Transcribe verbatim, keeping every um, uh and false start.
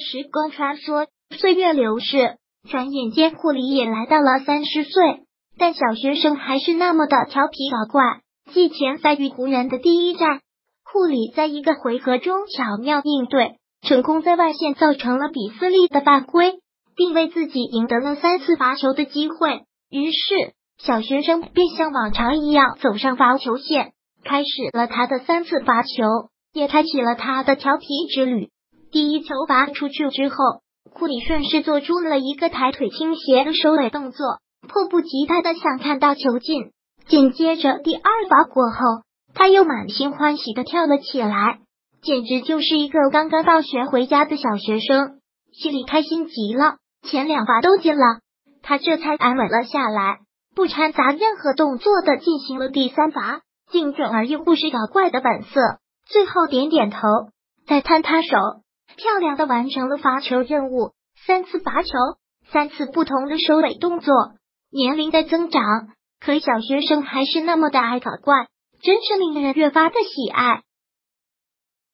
时光穿梭，岁月流逝，转眼间库里也来到了三十岁，但小学生还是那么的调皮搞怪。季前赛与湖人的第一战，库里在一个回合中巧妙应对，成功在外线造成了比斯利的犯规，并为自己赢得了三次罚球的机会。于是小学生便像往常一样走上罚球线，开始了他的三次罚球，也开启了他的调皮之旅。第一球罚出去之后，库里顺势做出了一个抬腿倾斜的收尾动作，迫不及待的想看到球进。紧接着第二罚过后，他又满心欢喜的跳了起来，简直就是一个刚刚放学回家的小学生，心里开心极了。前两罚都进了，他这才安稳了下来，不掺杂任何动作的进行了第三罚，精准而又不失搞怪的本色。最后点点头，再摊摊手，漂亮的完成了罚球任务。三次罚球，三次不同的收尾动作。年龄在增长，可小学生还是那么的爱搞怪，真是令人越发的喜爱。